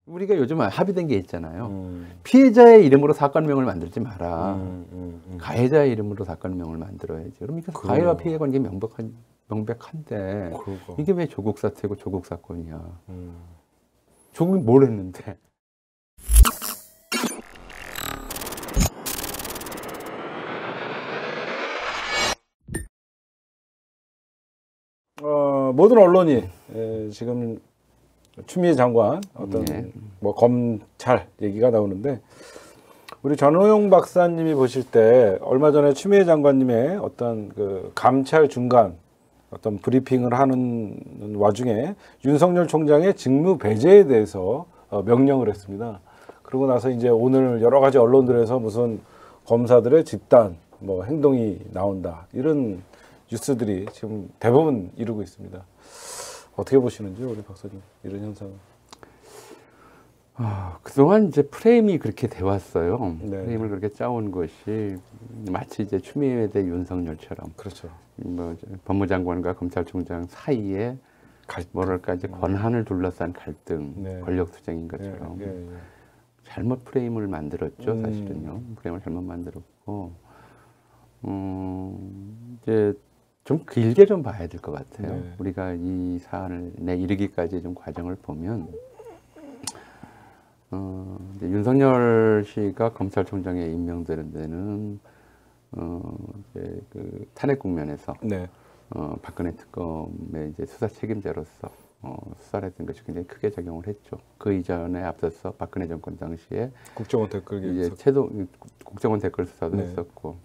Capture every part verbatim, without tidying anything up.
우리가 요즘 합의된 게 있잖아요. 음. 피해자의 이름으로 사건명을 만들지 마라. 음, 음, 음. 가해자의 이름으로 사건명을 만들어야지. 그러니까 그래요. 가해와 피해 관계 명백한, 명백한데 그러고. 이게 왜 조국 사태고 조국 사건이야. 음. 조국이 뭘 했는데. 어, 모든 언론이 에, 지금 추미애 장관 어떤 네. 뭐 검찰 얘기가 나오는데 우리 전호용 박사님이 보실 때 얼마 전에 추미애 장관님의 어떤 그 감찰 중간 어떤 브리핑을 하는 와중에 윤석열 총장의 직무 배제에 대해서 어, 명령을 했습니다. 그러고 나서 이제 오늘 여러 가지 언론들에서 무슨 검사들의 집단 뭐 행동이 나온다 이런 뉴스들이 지금 대부분 이루고 있습니다. 어떻게 보시는지 우리 박사님 이런 현상은? 아, 그동안 이제 프레임이 그렇게 돼 왔어요. 네. 프레임을 그렇게 짜온 것이 마치 이제 추미애 대 윤석열처럼 그렇죠. 뭐 법무장관과 검찰총장 사이에 갈등. 뭐랄까 이제 권한을 둘러싼 갈등, 네. 권력 투쟁인 것처럼 예, 예, 예. 잘못 프레임을 만들었죠. 음. 사실은요. 프레임을 잘못 만들었고, 음, 이제 좀 길게 좀 봐야 될 것 같아요. 네. 우리가 이 사안을 내 이르기까지 좀 과정을 보면, 어, 이제 윤석열 씨가 검찰총장에 임명되는 데는 어, 이제 그 탄핵 국면에서 네. 어, 박근혜 특검의 이제 수사 책임자로서 어, 수사를 했던 것이 굉장히 크게 작용을 했죠. 그 이전에 앞서서 박근혜 정권 당시에 국정원 댓글 이제 있었... 최동 국정원 댓글 수사도 네. 했었고,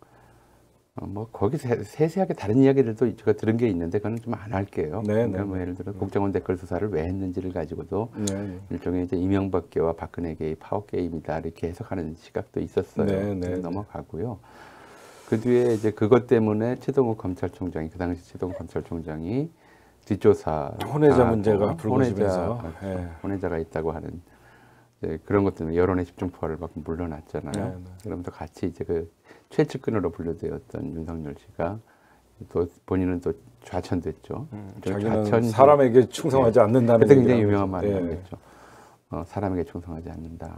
어, 뭐 거기 세, 세세하게 다른 이야기들도 제가 들은 게 있는데 그건 좀 안 할게요. 네, 그러니까 네, 뭐 네. 예를 들어 국정원 댓글 수사를 왜 했는지를 가지고도 네, 네. 일종의 이제 이명박계와 박근혜계의 파워 게임이다 이렇게 해석하는 시각도 있었어요. 네, 네, 네. 넘어가고요. 그 뒤에 이제 그것 때문에 최동욱 검찰총장이 그 당시 최동욱 검찰총장이 뒷조사 혼외자 문제가 불거지면서 혼외자, 예. 혼외자가 있다고 하는 이제 그런 것 때문에 여론의 집중포를 받고 물러났잖아요. 네, 네. 그러면서 같이 이제 그 최측근으로 분류되었던 윤석열 씨가 또 본인은 또 좌천됐죠. 음, 좀 자기는 좌천- 사람에게 충성하지 않는다는 그때 얘기를 굉장히 유명한 하면서. 예. 말이었죠. 어, 사람에게 충성하지 않는다.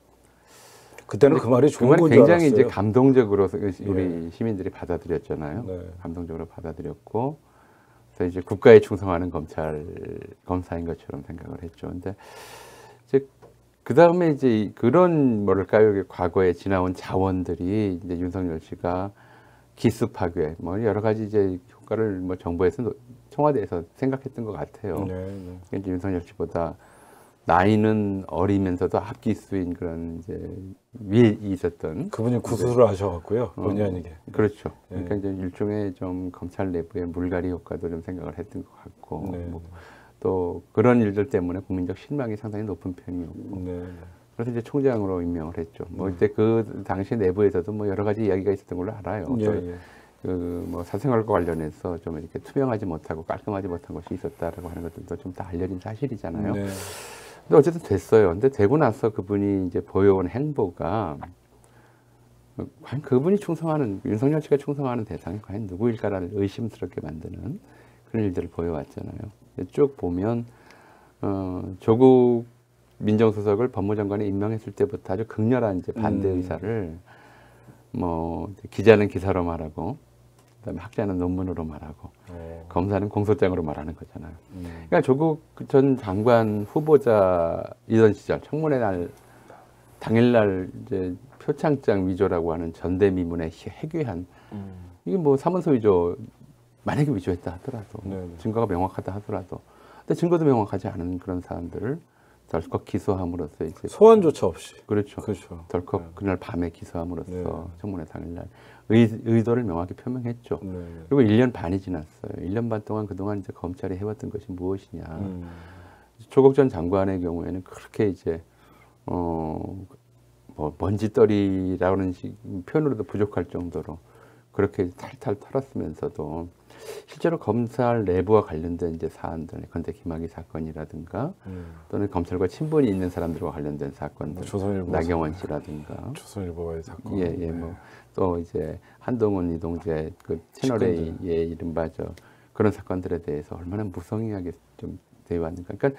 그때는 그 말이 좋은 그말 건줄 굉장히 알았어요. 이제 감동적으로 우리 예. 시민들이 받아들였잖아요. 네. 감동적으로 받아들였고, 그래서 이제 국가에 충성하는 검찰 검사인 것처럼 생각을 했죠. 근데 이제 그 다음에 이제 그런 뭐랄까요, 과거에 지나온 자원들이 이제 윤석열 씨가 기수 파괴, 뭐 여러 가지 이제 효과를 뭐 정부에서 청와대에서 생각했던 것 같아요. 네, 네. 이제 윤석열 씨보다 나이는 어리면서도 앞기수인 그런 이제 위에 있었던 그분이 구술을 하셔갖고요. 본의 아니게. 그렇죠. 네. 그러니까 이제 일종의 좀 검찰 내부의 물갈이 효과도 좀 생각을 했던 것 같고, 네, 뭐 또 그런 일들 때문에 국민적 실망이 상당히 높은 편이었고, 네. 네. 그래서 이제 총장으로 임명을 했죠. 뭐 음. 이때 그 당시 내부에서도 뭐 여러 가지 이야기가 있었던 걸로 알아요. 예, 예. 그 뭐 사생활과 관련해서 좀 이렇게 투명하지 못하고 깔끔하지 못한 것이 있었다라고 하는 것들도 좀 다 알려진 사실이잖아요. 네. 근데 어쨌든 됐어요. 근데 되고 나서 그분이 이제 보여온 행보가 과연 그분이 충성하는, 윤석열 씨가 충성하는 대상이 과연 누구일까라는 의심스럽게 만드는 그런 일들을 보여왔잖아요. 쭉 보면 어, 조국 민정수석을 법무장관에 임명했을 때부터 아주 극렬한 이제 반대 음. 의사를 뭐 기자는 기사로 말하고, 그다음에 학자는 논문으로 말하고, 어. 검사는 공소장으로 말하는 거잖아요. 음. 그러니까 조국 전 장관 후보자이던 시절 청문회 날 당일날 이제 표창장 위조라고 하는 전대미문에 해괴한, 음. 이게 뭐 사문서 위조, 만약에 위조했다 하더라도 네네. 증거가 명확하다 하더라도, 근데 증거도 명확하지 않은 그런 사안들을 덜컥 기소함으로써 이제 소환조차 없이. 그렇죠. 그렇죠. 덜컥 네. 그날 밤에 기소함으로써 네. 청문회 당일날 의, 의도를 명확히 표명했죠. 네. 그리고 일 년 반이 지났어요. 일 년 반 동안 그동안 이제 검찰이 해왔던 것이 무엇이냐. 음. 조국 전 장관의 경우에는 그렇게 이제 어, 뭐 먼지떨이라는 식 표현으로도 부족할 정도로 그렇게 탈탈 털었으면서도 실제로 검찰 내부와 관련된 이제 사안들, 건대 김학의 사건이라든가 음. 또는 검찰과 친분이 있는 사람들과 관련된 사건들, 뭐 조선일보 나경원 씨라든가, 조선일보와의 사건. 예, 예, 뭐 또 이제 한동훈, 이동재 그 채널의 예, 이른바 저 그런 사건들에 대해서 얼마나 무성의하게 좀 되어 왔는가. 그러니까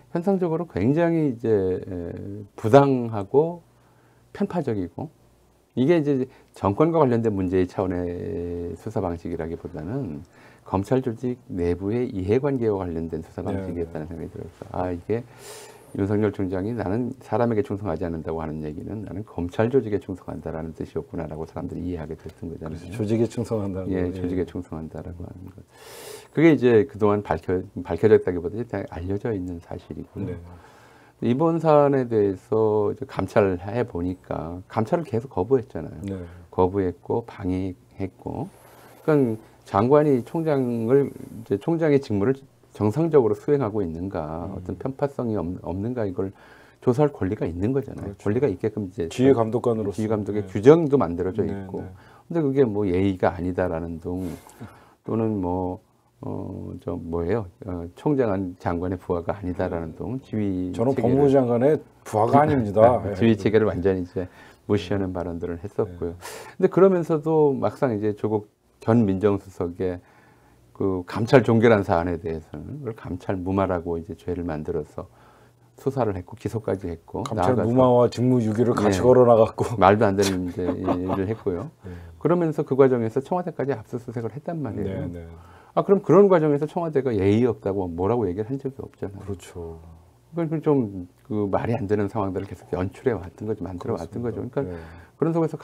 현상적으로 굉장히 이제 에, 부당하고 편파적이고 이게 이제 정권과 관련된 문제의 차원의 수사 방식이라기보다는 검찰 조직 내부의 이해관계와 관련된 수사 방식이었다는 생각이 들어서 아 이게 윤석열 총장이 나는 사람에게 충성하지 않는다고 하는 얘기는 나는 검찰 조직에 충성한다라는 뜻이었구나라고 사람들이 이해하게 됐던 거잖아요. 그렇죠. 조직에 충성한다는 예, 거. 조직에 충성한다라고 하는 것. 그게 이제 그동안 밝혀 밝혀졌다기보다 이제 알려져 있는 사실이고요. 네. 이번 사안에 대해서 이제 감찰을 해 보니까 감찰을 계속 거부했잖아요. 네. 거부했고 방해했고, 그러니까 장관이 총장을 이제 총장의 직무를 정상적으로 수행하고 있는가, 음. 어떤 편파성이 없, 없는가 이걸 조사할 권리가 있는 거잖아요. 그렇죠. 권리가 있게끔 이제 지휘 감독관으로서 지휘 감독의 네. 규정도 만들어져 네, 있고, 네. 근데 그게 뭐 예의가 아니다라는 등 또는 뭐 어, 저 뭐예요? 어, 총장은 장관의 부하가 아니다라는 등 지휘 저는 체계를- 법무부 장관의 부하가 아닙니다. 네, 예. 지휘 체계를 완전히 이제 무시하는 발언들을 했었고요. 근데 그러면서도 막상 이제 조국 전 민정수석의 그 감찰 종결한 사안에 대해서는 그걸 감찰 무마라고 이제 죄를 만들어서 수사를 했고 기소까지 했고 감찰 나아가서 무마와 직무유기를 같이 네. 걸어나갔고 말도 안 되는 이제 일을 했고요. 네. 그러면서 그 과정에서 청와대까지 압수수색을 했단 말이에요. 네, 네. 아 그럼 그런 과정에서 청와대가 예의 없다고 뭐라고 얘기를 한 적이 없잖아요. 그렇죠. 그건 좀 그 말이 안 되는 상황들을 계속 연출해 왔던 거죠, 만들어 왔던 거죠. 그러니까 네. 그런 속에서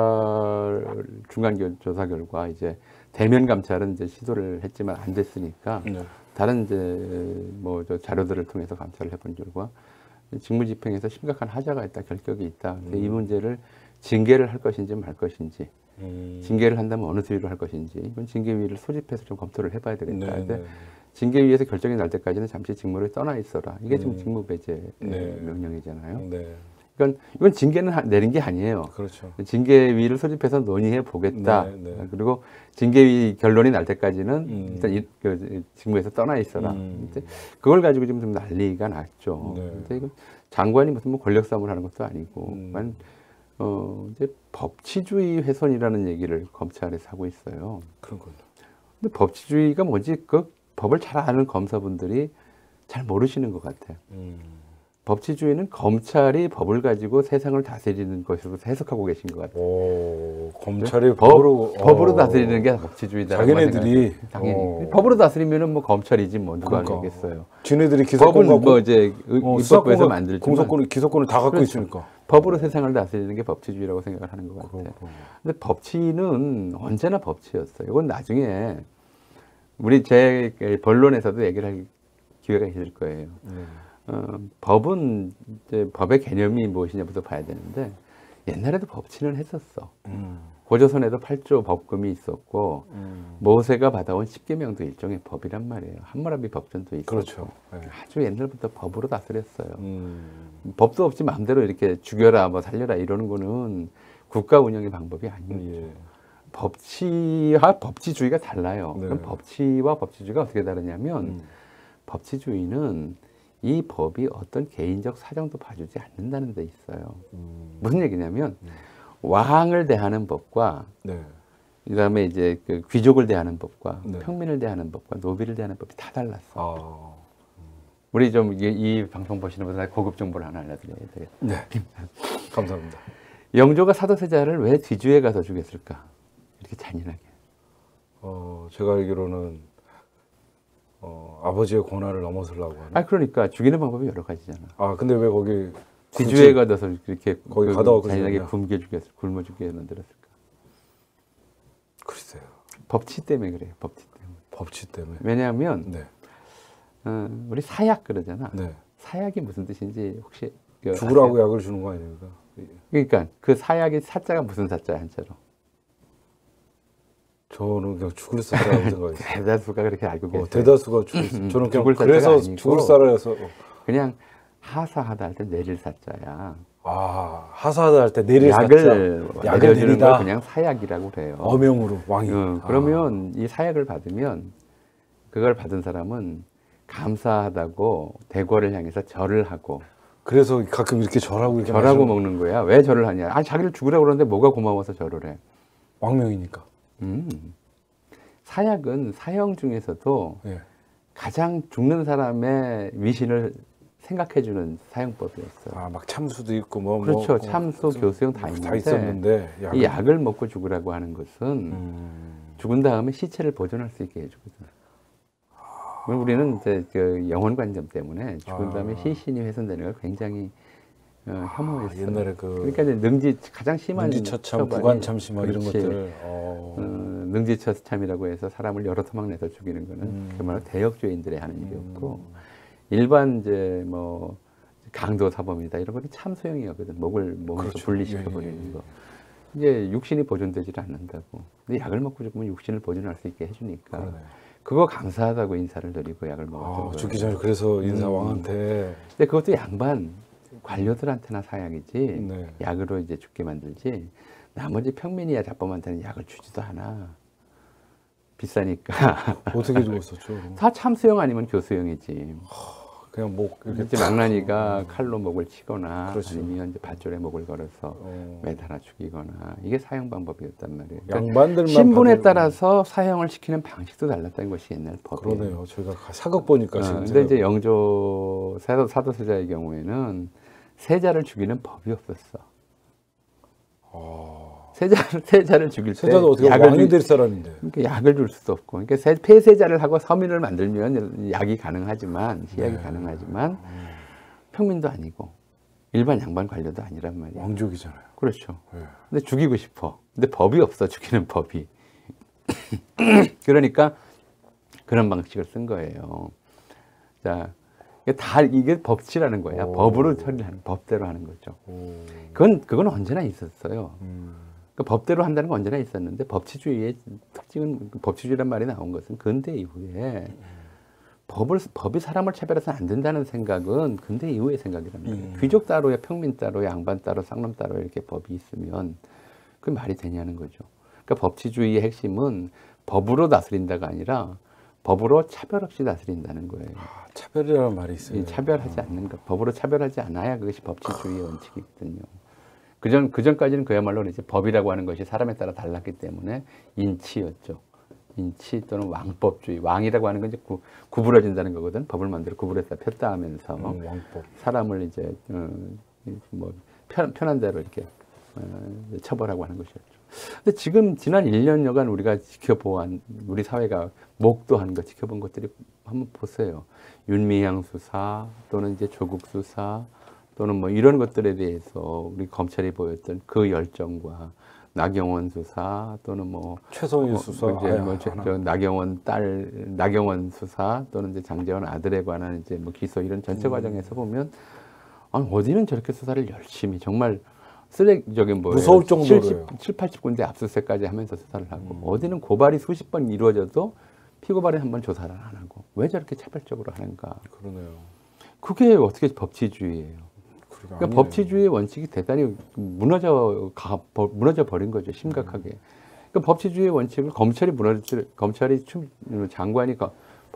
감찰 중간 교- 조사 결과 이제 대면 감찰은 이제 시도를 했지만 안 됐으니까 네. 다른 이제 뭐 저 자료들을 통해서 감찰을 해본 결과 직무집행에서 심각한 하자가 있다, 결격이 있다. 그래서 이 문제를 징계를 할 것인지 말 것인지, 음. 징계를 한다면 어느 수위로 할 것인지, 이건 징계위를 소집해서 좀 검토를 해봐야 되겠다. 네, 근데 네. 징계위에서 결정이 날 때까지는 잠시 직무를 떠나 있어라. 이게 지금 음. 직무 배제 네. 명령이잖아요. 네. 그러니까 이건 징계는 하- 내린 게 아니에요. 그렇죠. 징계위를 소집해서 논의해 보겠다. 네, 네. 그리고 징계위 결론이 날 때까지는 음. 일단 이, 그, 직무에서 떠나 있어라. 음. 근데 그걸 가지고 지금 좀 난리가 났죠. 네. 근데 이건 장관이 무슨 뭐 권력 싸움을 하는 것도 아니고, 음. 만 어, 이제 법치주의 훼손이라는 얘기를 검찰에서 하고 있어요. 그런 거죠. 근데 법치주의가 뭔지 그 법을 잘 아는 검사분들이 잘 모르시는 것 같아요. 음. 법치주의는 검찰이 법을 가지고 세상을 다스리는 것으로 해석하고 계신 것 같아요. 오, 검찰이 법, 법으로 법으로 어. 다스리는 게 법치주의다. 자기네들이 당연히 어. 법으로 다스리면은 뭐 검찰이지 뭐 누가 그러니까. 알겠어요. 지네들이 기소권 법은 갖고 뭐 이제 의- 어, 입법부에서 수사권을 만들지만 공소권을 기소권을 다 갖고 그렇죠. 있으니까. 법으로 세상을 다스리는 게 법치주의라고 생각을 하는 것 같아요. 그렇구나. 근데 법치는 언제나 법치였어요. 이건 나중에 우리 제 본론에서도 얘기를 할 기회가 있을 거예요. 네. 어, 법은 이제 법의 개념이 무엇이냐부터 봐야 되는데 옛날에도 법치는 했었어. 음. 고조선에도 팔조 법금이 있었고 음. 모세가 받아온 십계명도 일종의 법이란 말이에요. 함무라비 법전도 있었고 그렇죠. 네. 아주 옛날부터 법으로 다스렸어요. 음. 법도 없이 마음대로 이렇게 죽여라 뭐 살려라 이러는 거는 국가 운영의 방법이 아니에요. 예. 법치와 법치주의가 달라요. 네. 그럼 법치와 법치주의가 어떻게 다르냐면 음. 법치주의는 이 법이 어떤 개인적 사정도 봐주지 않는다는 데 있어요. 음. 무슨 얘기냐면 음. 왕을 대하는 법과 네. 그다음에 이제 그 귀족을 대하는 법과 네. 평민을 대하는 법과 노비를 대하는 법이 다 달랐어. 아. 우리 좀 이, 이 방송 보시는 분들 고급 정보를 하나 알려드려야 돼요. 네. 감사합니다. 영조가 사도세자를 왜 뒤주에 가서 죽였을까? 이렇게 잔인하게. 어, 제가 알기로는 어, 아버지의 권한을 넘어서려고 하는. 아 그러니까 죽이는 방법이 여러 가지잖아. 아, 근데 왜 거기 뒤주에 가서 이렇게 거기 그 가다가 잔인하게 그러냐. 굶겨 죽였, 굶어 죽게 만들었을까? 글쎄요. 법치 때문에 그래요. 법치 때문에. 법치 때문에. 왜냐하면 네. 어, 우리 사약 그러잖아. 네. 사약이 무슨 뜻인지 혹시 그 죽으라고 아세요? 약을 주는 거 아닙니까? 그러니까 그 사약의 사자가 무슨 사자야 한자로? 저는 그냥 죽을 사라고 생각했어요. 대다수가 그렇게 알고 계세요. 어, 대다수가 죽을 사. 저는 그냥 죽을 사자가 그래서 아니고. 죽을 사라서 그냥 하사하다 할 때 내릴 사자야. 아, 하사하다 할 때 내릴 약을 사자. 약을 내려주는 내리다. 걸 그냥 사약이라고 그래요. 어명으로 왕이. 어, 아. 그러면 이 사약을 받으면 그걸 받은 사람은 감사하다고 대궐을 향해서 절을 하고 그래서 가끔 이렇게 절하고 이렇게 절하고 마시는- 먹는 거야. 왜 절을 하냐? 아 자기를 죽으라고 그러는데 뭐가 고마워서 절을 해. 왕명이니까. 음. 사약은 사형 중에서도 예. 가장 죽는 사람의 위신을 생각해주는 사용법이었어요. 아, 막 참수도 있고 뭐 그렇죠. 뭐, 참수, 무슨- 교수형 다 다 있는데 있었는데 약을- 이 약을 먹고 죽으라고 하는 것은 음. 죽은 다음에 시체를 보존할 수 있게 해주거든. 우리는 이제 그 영혼 관점 때문에 죽은 다음에 아. 시신이 훼손되는 걸 굉장히 어, 혐오했어요. 옛날에 그 그러니까 이제 능지 가장 심한 능지처참, 처벌이- 부관참심 막 이런 그렇지. 것들. 어. 어, 능지처참이라고 해서 사람을 여러 토막 내서 죽이는 거는 음. 그야말로 대역죄인들이 하는 일이었고 일반 이제 뭐 강도 사범이다 이런 거는 참소형이었거든. 목을 몸에서 그렇죠. 분리시켜 예, 예, 버리는 예. 거. 이제 육신이 보존되질 않는다고. 근데 약을 먹고 죽으면 육신을 보존할 수 있게 해주니까 그러네. 그거 감사하다고 인사를 드리고 약을 먹었던 아, 거예요. 죽기 전에 그래서 인사왕한테 근데 그것도 양반 관료들한테나 사약이지 네. 약으로 이제 죽게 만들지 나머지 평민이야 잡범한테는 약을 주지도 않아. 비싸니까. 어떻게 죽었었죠? 다 참수형 아니면 교수형이지. 그냥 목 이렇게 이제 망나니가 칼로 목을 치거나 그렇죠. 아니면 이제 밧줄에 목을 걸어서 어. 매달아 죽이거나 이게 사형 방법이었단 말이에요. 그러니까 양반들만 신분에 받을- 따라서 사형을 시키는 방식도 달랐다는 것이 옛날 법이에요. 그러네요. 저희가 사극 보니까 어, 지금 근데 제가- 이제 영조 사도, 사도세자의 경우에는 세자를 죽이는 법이 없었어. 아, 세자를 세자를 죽일 때 세자도 어떻게 약을 왕이 줄- 될 사람인데. 그러니까 약을 줄 수도 없고, 그러니까 세- 폐세자를 하고 서민을 만들면 약이 가능하지만 시약이 네. 가능하지만 평민도 아니고 일반 양반 관료도 아니란 말이야. 왕족이잖아요. 그렇죠. 네. 근데 죽이고 싶어. 근데 법이 없어 죽이는 법이. 그러니까 그런 방식을 쓴 거예요. 자, 이게 다 이게 법치라는 거야. 오. 법으로 처리하는 법대로 하는 거죠. 오. 그건 그건 언제나 있었어요. 음. 그 법대로 한다는 건 언제나 있었는데 법치주의의 특징은 법치주의란 말이 나온 것은 근대 이후에 법을 법이 사람을 차별해서는 안 된다는 생각은 근대 이후의 생각이란 말이에요. 음. 귀족 따로에 평민 따로 양반 따로 상놈 따로 이렇게 법이 있으면 그 말이 되냐는 거죠. 그러니까 법치주의의 핵심은 법으로 다스린다가 아니라 법으로 차별 없이 다스린다는 거예요. 아, 차별이라는 말이 있어요. 이 차별하지 않는 것, 법으로 차별하지 않아야 그것이 법치주의의 원칙이거든요. 그전 그전까지는 그야말로 이제 법이라고 하는 것이 사람에 따라 달랐기 때문에 인치였죠. 인치 또는 왕법주의. 왕이라고 하는 건 이제 구, 구부러진다는 거거든. 법을 만들어 구부렸다 폈다 하면서 음, 왕법. 사람을 이제 어, 뭐 편, 편한 대로 이렇게 어, 처벌하고 하는 것이었죠. 근데 지금 지난 일 년여간 우리가 지켜본 우리 사회가 목도한 것 지켜본 것들이 한번 보세요. 윤미향 수사 또는 이제 조국 수사 또는 뭐 이런 것들에 대해서 우리 검찰이 보였던 그 열정과 나경원 수사 또는 뭐 최성일 어, 수사. 이제 아야, 뭐 저, 하나. 저 나경원 딸 나경원 수사 또는 이제 장재원 아들에 관한 이제 뭐 기소 이런 전체 음. 과정에서 보면 아니, 어디는 저렇게 수사를 열심히 정말 쓰레기적인 뭐 무서울 정도로요. 칠, 팔십 군데 압수수색까지 하면서 수사를 하고 음. 어디는 고발이 수십 번 이루어져도 피고발에 한 번 조사를 안 하고 왜 저렇게 차별적으로 하는가? 그러네요. 그게 어떻게 법치주의예요? 그러니까 그러니까 아니에요. 법치주의의 원칙이 대단히 무너져 가, 버- 무너져 버린 거죠, 심각하게. 그러니까 법치주의의 원칙을 검찰이 무너질 검찰이 춤, 장관이 거-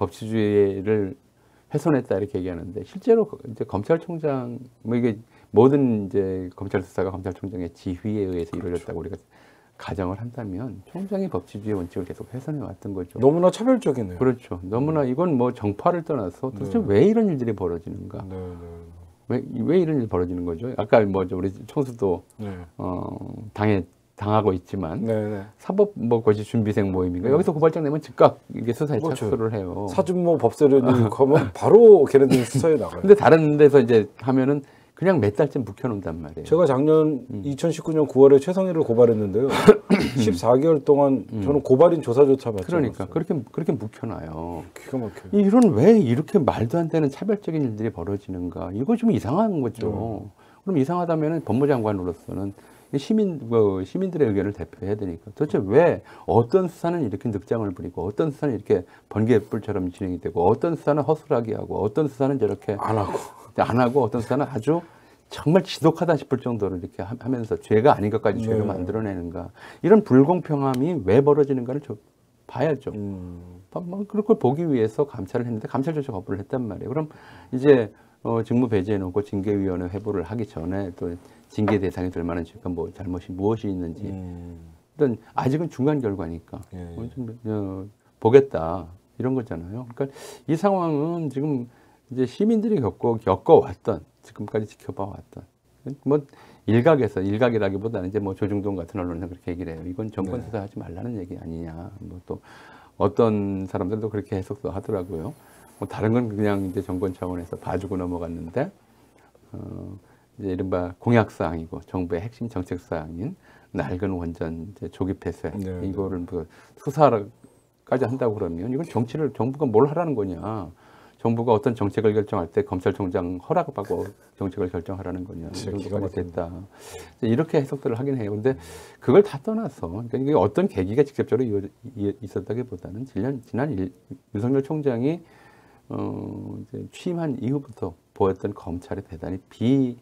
법치주의를 훼손했다 이렇게 얘기하는데 실제로 이제 검찰총장 뭐 이게 모든 이제 검찰 수사가 검찰총장의 지휘에 의해서 이루어졌다고 우리가 가정을 한다면 총장이 법치주의 원칙을 계속 훼손해 왔던 거죠. 너무나 차별적이네요. 그렇죠. 너무나 이건 뭐 정파를 떠나서 도대체 네. 왜 이런 일들이 벌어지는가? 네, 네. 왜, 왜 이런 일이 벌어지는 거죠? 아까 뭐 우리 총수도 네. 어, 당해 당하고 있지만 네, 네. 사법 뭐 거시 준비생 모임인가 여기서 고발장 내면 즉각 이게 수사에 그렇죠. 착수를 해요. 사준모 법세련이 하면 바로 걔네들이 수사에 나가요. 근데 다른 데서 이제 하면은 그냥 몇 달째 묵혀놓는단 말이에요. 제가 작년 이천십구 년 구월에 최성일을 고발했는데요. 십사 개월 동안 저는 고발인 조사조차 받지 그러니까 않았어요. 그렇게 그렇게 묵혀놔요. 기가 막혀요. 이런 왜 이렇게 말도 안 되는 차별적인 일들이 벌어지는가? 이거 좀 이상한 거죠. 그럼 이상하다면은 법무장관으로서는 시민 그 시민들의 의견을 대표해야 되니까 도대체 왜 어떤 수사는 이렇게 늑장을 부리고 어떤 수사는 이렇게 번개불처럼 진행이 되고 어떤 수사는 허술하게 하고 어떤 수사는 저렇게 안 하고. 안 하고 어떤 수사는 아주 정말 지독하다 싶을 정도로 이렇게 하- 하면서 죄가 아닌 것까지 죄로 네. 만들어내는가 이런 불공평함이 왜 벌어지는가를 좀 봐야죠. 음. 뭐 그럴 걸 보기 위해서 감찰을 했는데 감찰 조차 거부를 했단 말이에요. 그럼 이제 어, 직무 배제해놓고 징계위원회 회부를 하기 전에 또 징계 대상이 될 만한 죄가 뭐 잘못이 무엇이 있는지 음. 일단 아직은 중간 결과니까 예, 예. 어, 좀, 어, 보겠다 이런 거잖아요. 그러니까 이 상황은 지금 이제 시민들이 겪고 겪어왔던 지금까지 지켜봐 왔던 뭐 일각에서 일각이라기보다는 이제 뭐 조중동 같은 언론에서 그렇게 얘기를 해요. 이건 정권 네. 수사하지 말라는 얘기 아니냐. 뭐 또 어떤 사람들도 그렇게 해석도 하더라고요. 뭐 다른 건 그냥 이제 정권 차원에서 봐주고 넘어갔는데 어 이제 이른바 공약 사항이고 정부의 핵심 정책 사항인 낡은 원전 이제 조기 폐쇄 네, 이거를 뭐 수사까지 한다고 그러면 이건 정치를 정부가 뭘 하라는 거냐? 정부가 어떤 정책을 결정할 때 검찰총장 허락받고 정책을 결정하라는 거냐. 이 정도까지 됐다. 이렇게 해석들을 하긴 해요. 근데 그걸 다 떠나서 그러니까 이게 어떤 계기가 직접적으로 이어, 이어, 있었다기보다는 지난, 지난 일, 윤석열 총장이 어, 이제 취임한 이후부터 보였던 검찰의 대단히 비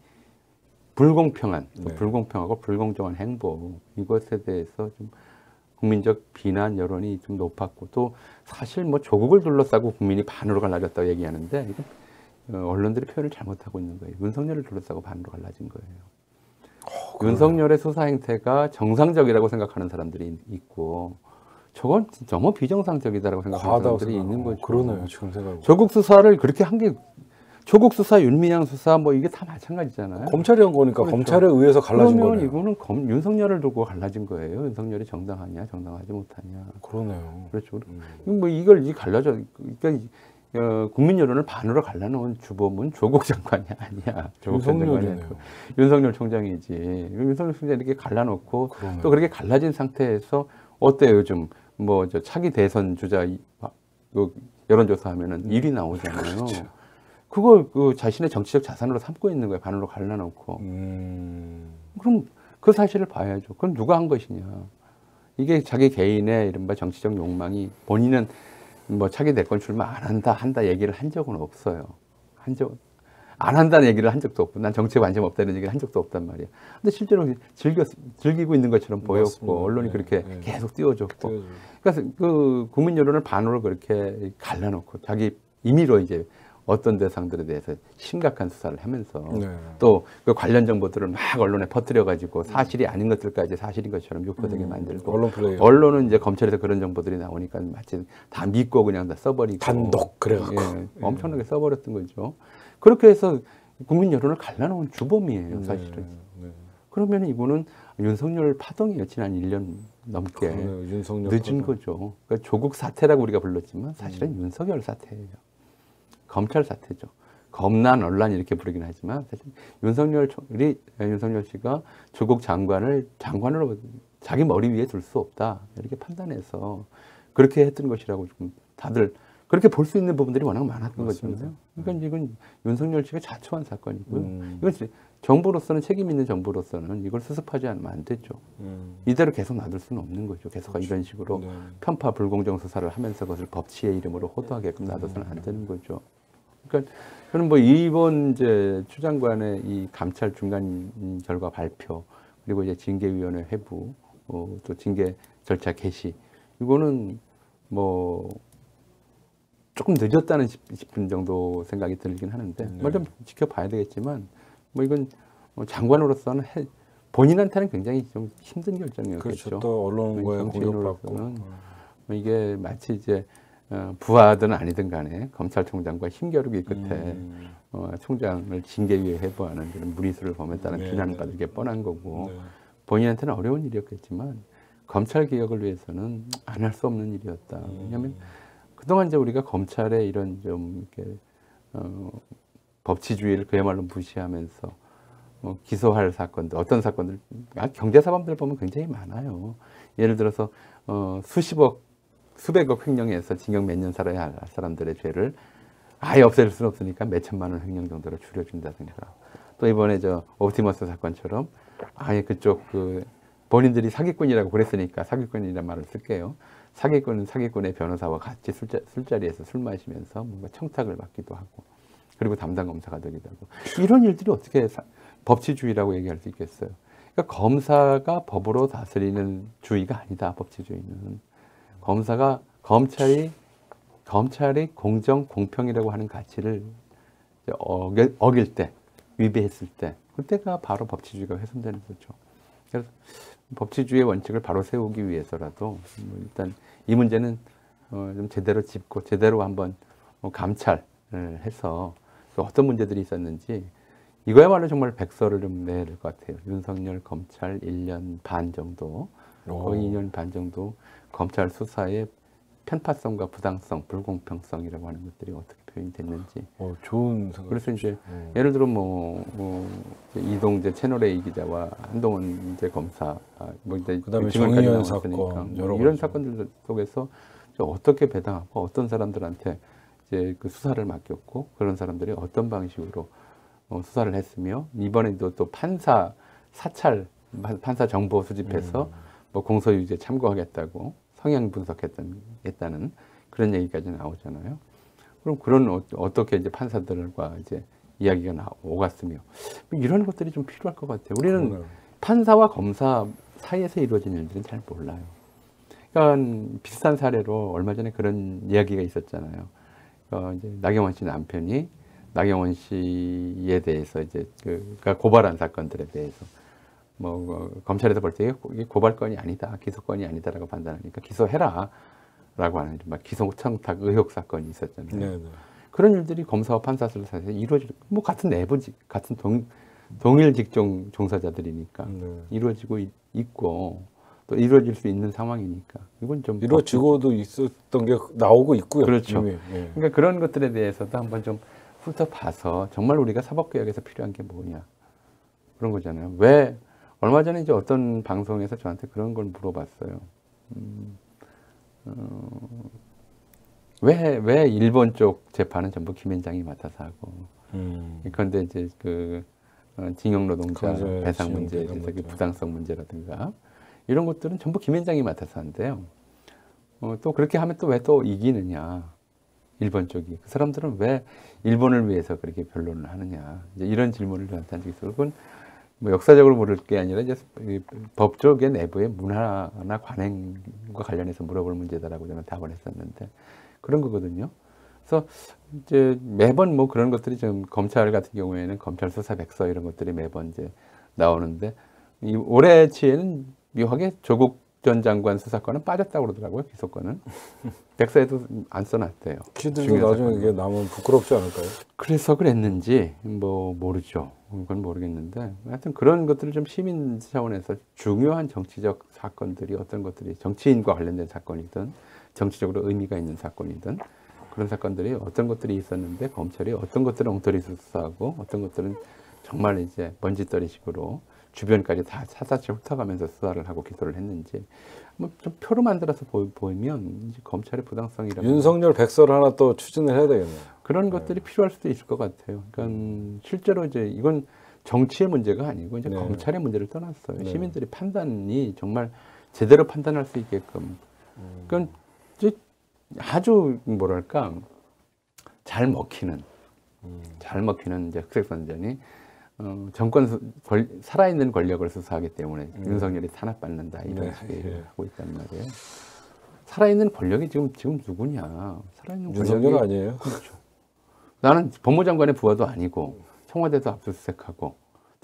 불공평한, 네. 불공평하고 불공정한 행보 이것에 대해서 좀 국민적 비난 여론이 좀 높았고 또 사실 뭐 조국을 둘러싸고 국민이 반으로 갈라졌다고 얘기하는데 이건 어, 언론들이 표현을 잘못하고 있는 거예요. 윤석열을 둘러싸고 반으로 갈라진 거예요. 어, 윤석열의 수사 행태가 정상적이라고 생각하는 사람들이 있고 저건 너무 비정상적이다라고 생각하는 사람들이 생각. 있는 거죠. 어, 그러네요. 지금 생각. 조국 수사를 그렇게 한 게 조국 수사, 윤미향 수사 뭐 이게 다 마찬가지잖아요. 검찰이 한 거니까 그렇죠. 검찰에 의해서 갈라진 그러면 거네요. 이거는 검, 윤석열을 두고 갈라진 거예요. 윤석열이 정당하냐, 정당하지 못하냐. 그러네요. 그렇죠. 음. 뭐 이걸 이 갈라져, 그러니까 어, 국민 여론을 반으로 갈라놓은 주범은 조국 장관이 아니야. 조국 전 장관이 아니고 윤석열 총장이지. 윤석열 총장이 이렇게 갈라놓고 그러네요. 또 그렇게 갈라진 상태에서 어때요 요즘 뭐 저 차기 대선 주자 이- 그 여론조사하면은 일 위 나오잖아요. 그렇죠. 그걸 그 자신의 정치적 자산으로 삼고 있는 거예요. 반으로 갈라놓고. 음. 그럼 그 사실을 봐야죠. 그럼 누가 한 것이냐. 이게 자기 개인의 이른바 정치적 욕망이 본인은 뭐 차기 대권 출마 안 한다, 한다 얘기를 한 적은 없어요. 한 적, 안 한다는 얘기를 한 적도 없고, 난 정치에 관심 없다는 얘기를 한 적도 없단 말이야. 근데 실제로 즐겨, 즐기고 있는 것처럼 보였고, 맞습니다. 언론이 네, 그렇게 네. 계속 띄워줬고. 띄워줘. 그래서 그 국민 여론을 반으로 그렇게 갈라놓고, 자기 임의로 이제 어떤 대상들에 대해서 심각한 수사를 하면서 네. 또 그 관련 정보들을 막 언론에 퍼뜨려가지고 사실이 아닌 것들까지 사실인 것처럼 유포되게 음, 만들고 언론 플레이. 언론은 이제 검찰에서 그런 정보들이 나오니까 마치 다 믿고 그냥 다 써버리고 단독 그래갖고. 예, 엄청나게 써버렸던 거죠. 그렇게 해서 국민 여론을 갈라놓은 주범이에요, 사실은. 네, 네. 그러면 이거는 윤석열 파동이에요. 지난 일 년 넘게 그러네요. 윤석열 늦은 파동. 거죠. 그러니까 조국 사태라고 우리가 불렀지만 사실은 음. 윤석열 사태예요. 검찰 사태죠. 검난 논란 이렇게 부르긴 하지만 사실 윤석열 총리 윤석열 씨가 조국 장관을 장관으로 자기 머리 위에 둘 수 없다 이렇게 판단해서 그렇게 했던 것이라고 좀 다들 그렇게 볼 수 있는 부분들이 워낙 많았던 맞습니다. 거잖아요. 그러니까 이건 윤석열 씨가 자초한 사건이고요. 음. 이건 정부로서는 책임 있는 정부로서는 이걸 수습하지 않으면 안 되죠. 음. 이대로 계속 놔둘 수는 없는 거죠. 계속 이런 식으로 네. 편파 불공정 수사를 하면서 그것을 법치의 이름으로 호도하게끔 놔둬서는 안 되는 거죠. 그러니까 저는 뭐 이번 이제 추 장관의 이 감찰 중간 결과 발표 그리고 이제 징계위원회 회부 어, 또 징계 절차 개시 이거는 뭐 조금 늦었다는 싶은 정도 생각이 들긴 하는데 네. 뭐 좀 지켜봐야 되겠지만 뭐 이건 뭐 장관으로서는 해, 본인한테는 굉장히 좀 힘든 결정이었겠죠. 그렇죠. 또 언론과의 공격받고. 정치인으로서는 뭐 이게 마치 이제 어, 부하든 아니든 간에 검찰총장과 힘겨루기 끝에 음. 어, 총장을 징계위에 회부하는 그런 무리수를 보면 따른 네. 비난을 받을 게 뻔한 거고 네. 본인한테는 어려운 일이었겠지만 검찰 개혁을 위해서는 안 할 수 없는 일이었다. 음. 왜냐하면 그동안 이제 우리가 검찰의 이런 좀 이렇게 어, 법치주의를 그야말로 무시하면서 어, 기소할 사건들 어떤 사건들 아, 경제사범들 보면 굉장히 많아요. 예를 들어서 어, 수십억 수백억 횡령해서 징역 몇 년 살아야 할 사람들의 죄를 아예 없앨 수는 없으니까 몇 천만 원 횡령 정도로 줄여준다든가 또 이번에 저 옵티머스 사건처럼 아예 그쪽 그 본인들이 사기꾼이라고 그랬으니까 사기꾼이라는 말을 쓸게요. 사기꾼은 사기꾼의 변호사와 같이 술자, 술자리에서 술 마시면서 뭔가 청탁을 받기도 하고 그리고 담당 검사가 되기도 하고 이런 일들이 어떻게 사, 법치주의라고 얘기할 수 있겠어요. 그러니까 검사가 법으로 다스리는 주의가 아니다. 법치주의는. 검사가 검찰이 검찰이 공정 공평이라고 하는 가치를 어길, 어길 때 위배했을 때 그때가 바로 법치주의가 훼손되는 거죠. 그래서 법치주의의 원칙을 바로 세우기 위해서라도 뭐 일단 이 문제는 어 좀 제대로 짚고 제대로 한번 뭐 감찰 해서 또 어떤 문제들이 있었는지 이거야말로 정말 백서를 좀 내야 될 것 같아요. 윤석열 검찰 일 년 반 정도, 거의 이 년 반 정도 검찰 수사의 편파성과 부당성, 불공평성이라고 하는 것들이 어떻게 표현이 됐는지. 어, 좋은 생각. 그래서 이제 음. 예를 들어 뭐, 뭐 이동재 채널A 기자와 한동훈 이제 검사, 아, 뭐 이제 그다음에 증언까지 정의연 나왔으니까 사건, 뭐 여러 이런 가지. 사건들 속에서 어떻게 배당하고 어떤 사람들한테 이제 그 수사를 맡겼고 그런 사람들이 어떤 방식으로 어, 수사를 했으며 이번에도 또 판사 사찰 판사 정보 수집해서 음. 뭐 공소유지에 참고하겠다고 성향 분석했다는 그런 얘기까지 나오잖아요. 그럼 그런 어, 어떻게 이제 판사들과 이제 이야기가 나 오갔으며 이런 것들이 좀 필요할 것 같아요. 우리는 그러네요. 판사와 검사 사이에서 이루어진 일들은 잘 몰라요. 그러니까 비슷한 사례로 얼마 전에 그런 이야기가 있었잖아요. 어, 이제 나경원 씨 남편이 나경원 씨에 대해서 이제 그 그러니까 고발한 사건들에 대해서 뭐 어, 검찰에서 볼 때 이게 고발건이 아니다, 기소건이 아니다라고 판단하니까 기소해라라고 하는 막 기소 청탁 의혹 사건이 있었잖아요. 네네. 그런 일들이 검사와 판사 사이에서 이루어질 뭐 같은 내부직 같은 동, 동일 직종 종사자들이니까 네. 이루어지고 있, 있고 또 이루어질 수 있는 상황이니까 이건 좀 이루어지고도 있었던 게 나오고 있고요. 그렇죠. 이미. 예. 그러니까 그런 것들에 대해서도 한번 좀 훑어봐서 정말 우리가 사법개혁에서 필요한 게 뭐냐 그런 거잖아요. 왜 얼마 전에 이제 어떤 방송에서 저한테 그런 걸 물어봤어요. 음, 어, 왜, 왜 일본 쪽 재판은 전부 김앤장이 맡아서 하고 음. 그런데 이제 그 어, 징용노동자 강제 배상 징용 문제에 배상 대해서 그 문제. 부당성 문제라든가 이런 것들은 전부 김앤장이 맡아서 한대요. 어, 또 그렇게 하면 또 왜 또 이기느냐? 일본 쪽이 그 사람들은 왜 일본을 위해서 그렇게 변론을 하느냐? 이제 이런 질문을 저한테 한 적이 있어요. 그건 뭐 역사적으로 물을 게 아니라 이제 법 쪽의 내부의 문화나 관행과 관련해서 물어볼 문제다라고 저는 답을 했었는데 그런 거거든요. 그래서 이제 매번 뭐 그런 것들이 좀 검찰 같은 경우에는 검찰 수사 백서 이런 것들이 매번 이제 나오는데 이 올해치에는 묘하게 조국 전 장관 수사권은 빠졌다고 그러더라고요. 기소권은 백서에도 안 써놨대요. 키들도 중요한 나중에 사건은. 이게 나면 부끄럽지 않을까요? 그래서 그랬는지 뭐 모르죠. 그건 모르겠는데 하여튼 그런 것들을 좀 시민 차원에서 중요한 정치적 사건들이 어떤 것들이 정치인과 관련된 사건이든 정치적으로 의미가 있는 사건이든 그런 사건들이 어떤 것들이 있었는데 검찰이 어떤 것들은 엉터리 수사하고 어떤 것들은 정말 이제 먼지떨이식으로 주변까지 다 사사치 훑어가면서 수사를 하고 기소를 했는지 뭐 좀 표로 만들어서 보, 보이면 이제 검찰의 부당성이라는 윤석열 백서를 하나 또 추진을 해야 되겠네요. 그런 것들이 필요할 수도 있을 것 같아요. 그러니까 실제로 이제 이건 정치의 문제가 아니고 이제 네. 검찰의 문제를 떠났어요. 네. 시민들이 판단이 정말 제대로 판단할 수 있게끔. 그러니까 이제 아주 뭐랄까 잘 먹히는 음. 잘 먹히는 이제 흑색 선전이 어, 정권 수, 권, 살아있는 권력을 수사하기 때문에 음. 윤석열이 탄압받는다 이런 네. 식의 예. 얘기를 하고 있단 말이에요. 살아있는 권력이 지금 지금 누구냐? 살아있는 윤석열 권력이 아니에요? 그렇죠. 나는 법무장관의 부하도 아니고 청와대도 압수수색하고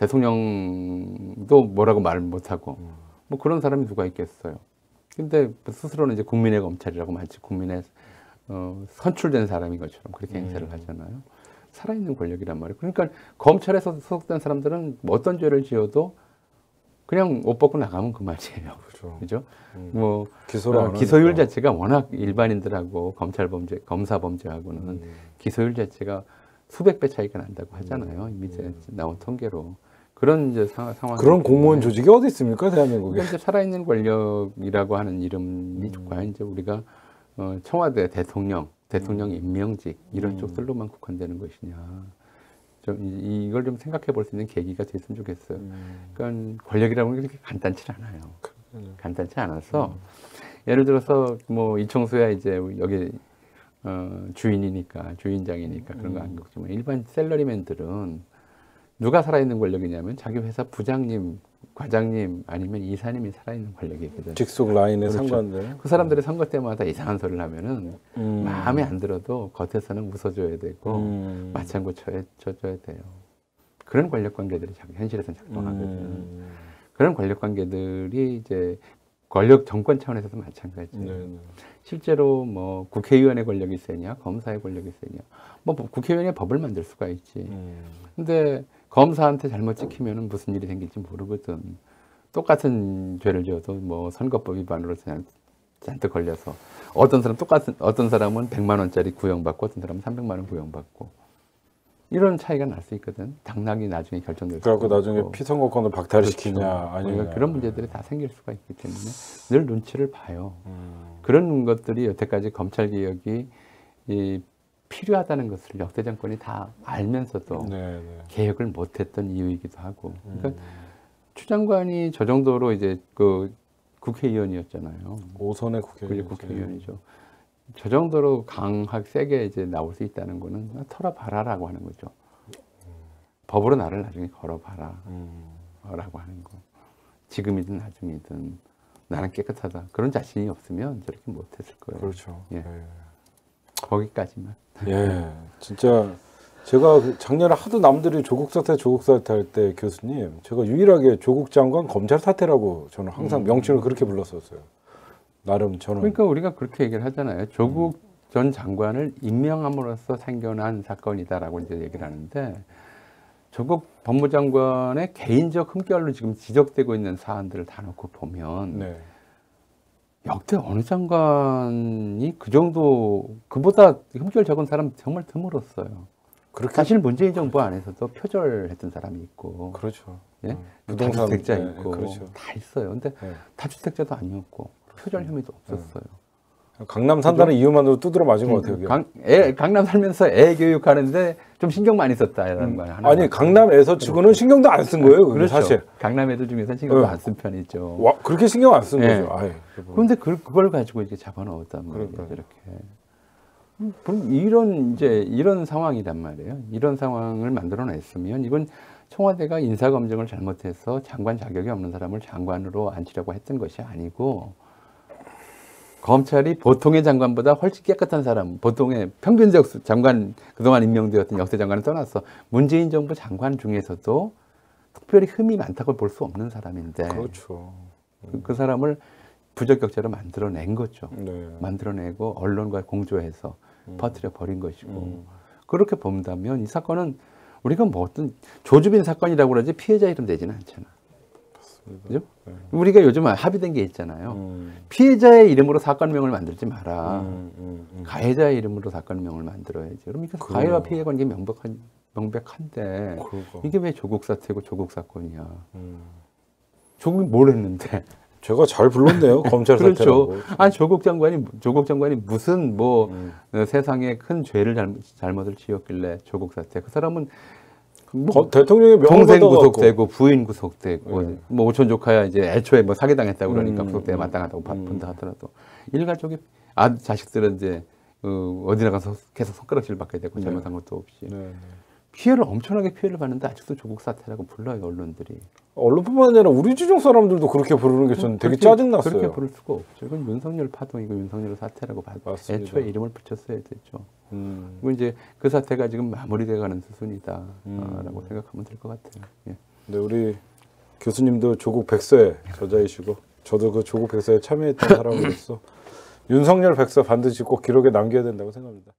대통령도 뭐라고 말 못하고 음. 뭐 그런 사람이 누가 있겠어요. 근데 스스로는 이제 국민의 검찰이라고 마치 국민의 어, 선출된 사람인 것처럼 그렇게 행세를 음. 하잖아요. 살아있는 권력이란 말이에요. 그러니까 검찰에서 소속된 사람들은 뭐 어떤 죄를 지어도 그냥 옷 벗고 나가면 그 말이에요. 그렇죠. 그죠? 음. 뭐 기소를 어, 안 기소율 하니까. 자체가 워낙 일반인들하고 검찰 범죄, 검사 범죄하고는 음. 기소율 자체가 수백 배 차이가 난다고 하잖아요. 음. 이미 이제 음. 나온 통계로 그런 이제 상, 상황. 그런 공무원 조직이 어디 있습니까, 대한민국에? 그러니까 이제 살아있는 권력이라고 하는 이름이 음. 과연 이제 우리가 어, 청와대 대통령, 대통령 음. 임명직 이런 음. 쪽들로만 국한되는 것이냐. 좀 이, 이걸 좀 생각해 볼 수 있는 계기가 됐으면 좋겠어요. 음. 그러니까 권력이라는 게 그렇게 간단치 않아요. 그러네. 간단치 않아서 음. 예를 들어서 뭐 이청수야 이제 여기 어, 주인이니까 주인장이니까 그런 거 안 겪지만 일반 셀러리맨들은 누가 살아있는 권력이냐면 자기 회사 부장님, 과장님 아니면 이사님이 살아있는 권력이거든. 직속 라인에 그렇죠. 상관된. 그 사람들이 선거 때마다 이상한 소리를 하면은 음. 마음에 안 들어도 겉에서는 웃어줘야 되고 음. 맞장구 쳐야, 쳐줘야 돼요. 그런 권력 관계들이 작- 현실에서는 작동하거든. 음. 그런 권력 관계들이 이제 권력 정권 차원에서도 마찬가지예요. 네, 네. 실제로 뭐 국회의원의 권력이 세냐, 검사의 권력이 세냐. 뭐 국회의원이 법을 만들 수가 있지. 음. 근데 검사한테 잘못 찍히면은 무슨 일이 생길지 모르거든. 똑같은 죄를 지어도 뭐 선거법 위반으로 그냥 잔뜩 걸려서 어떤 사람 똑같은 어떤 사람은 백만 원짜리 구형받고 어떤 사람은 삼백만 원 구형받고 이런 차이가 날 수 있거든. 당락이 나중에 결정될 수 그래갖고 있고. 나중에 피선거권을 박탈시키냐 그렇죠. 아니냐 그러니까 그런 문제들이 다 생길 수가 있기 때문에 늘 눈치를 봐요. 음. 그런 것들이 여태까지 검찰 개혁이 이 필요하다는 것을 역대 정권이 다 알면서도 네, 네. 개혁을 못했던 이유이기도 하고. 그러니까 음. 추 장관이 저 정도로 이제 그 국회의원이었잖아요. 오선의 국회의원. 국회의원이죠. 저 정도로 강하게 세게 이제 나올 수 있다는 거는 털어봐라라고 하는 거죠. 음. 법으로 나를 나중에 걸어봐라. 음. 라고 하는 거. 지금이든 나중이든 나는 깨끗하다. 그런 자신이 없으면 저렇게 못했을 거예요. 그렇죠. 예. 예. 거기까지만. 예, 진짜 제가 그 작년에 하도 남들이 조국 사태, 조국 사태 할 때 교수님, 제가 유일하게 조국 장관 검찰 사태라고 저는 항상 음. 명칭을 그렇게 불렀었어요. 나름 저는. 그러니까 우리가 그렇게 얘기를 하잖아요. 조국 음. 전 장관을 임명함으로써 생겨난 사건이다라고 이제 얘기를 하는데 조국 법무장관의 개인적 흠결로 지금 지적되고 있는 사안들을 다 놓고 보면 네. 역대 어느 장관이 그 정도 그보다 흠결 적은 사람 정말 드물었어요. 그렇게 사실 문재인 정부 안에서도 표절했던 사람이 있고, 그렇죠. 예? 음. 부동산 다주택자 네, 있고 그렇죠. 다 있어요. 근데 네. 다주택자도 아니었고 표절 혐의도 없었어요. 네. 강남 산다는 그죠? 이유만으로 두드려 맞은 것 같아요. 강, 애, 강남 살면서 애 교육하는데 좀 신경 많이 썼다라는 음. 말. 아니 강남에서 치고는 신경도 안 쓴 거예요. 그렇죠. 사실. 강남 애들 중에서 신경도 네. 안 쓴 편이죠. 와, 그렇게 신경 안 쓴 네. 거죠. 아이, 그런데 그, 그걸 가지고 이제 잡아넣었단 말이에요. 그러니까요. 이렇게. 그럼 이런 이제 이런 상황이란 말이에요. 이런 상황을 만들어냈으면 이건 청와대가 인사검증을 잘못해서 장관 자격이 없는 사람을 장관으로 앉히려고 했던 것이 아니고 검찰이 보통의 장관보다 훨씬 깨끗한 사람, 보통의 평균적 장관 그동안 임명되었던 역대 장관을 떠나서 문재인 정부 장관 중에서도 특별히 흠이 많다고 볼 수 없는 사람인데 그렇죠. 그, 그 사람을 부적격자로 만들어낸 거죠. 네. 만들어내고 언론과 공조해서 음. 퍼뜨려 버린 것이고 음. 그렇게 본다면 이 사건은 우리가 뭐 어떤 조주빈 사건이라고 그러지 피해자 이름 되지는 않잖아. 그죠? 네. 우리가 요즘 합의된 게 있잖아요. 음. 피해자의 이름으로 사건명을 만들지 마라. 음, 음, 음. 가해자의 이름으로 사건명을 만들어야지. 그러니까 그래요. 가해와 피해 관계 명백한 명백한데 그러니까. 이게 왜 조국 사태고 조국 사건이야? 음. 조국이 뭘 했는데? 제가 잘 불렀네요. 검찰 사태라고. 그렇죠. 아니 조국 장관이 조국 장관이 무슨 뭐 음. 어, 세상에 큰 죄를 잘못, 잘못을 지었길래 조국 사태. 그 사람은 뭐 거, 대통령의 명을 동생 받아갖고. 구속되고 부인 구속되고 네. 뭐 오촌 조카야 이제 애초에 뭐 사기당했다고 그러니까 음, 구속되어 음, 마땅하다고 음. 본다 하더라도 일가족이 아 자식들은 이제 어, 어디 나가서 계속 손가락질 받게 되고 네. 잘못한 것도 없이 네, 네. 피해를 엄청나게 피해를 받는데 아직도 조국 사태라고 불러요 언론들이. 언론뿐만 아니라 우리 지정 사람들도 그렇게 부르는 게 저는 되게 짜증났어요. 그렇게 부를 수가 없죠. 이건 윤석열 파동이고 윤석열 사태라고 봐. 맞습니다. 애초에 이름을 붙였어야 되죠. 음. 그리고 이제 그 사태가 지금 마무리돼가는 수순이다라고 음. 생각하면 될 것 같아요. 예. 네, 우리 교수님도 조국 백서의 저자이시고 저도 그 조국 백서에 참여했던 사람으로서 윤석열 백서 반드시 꼭 기록에 남겨야 된다고 생각합니다.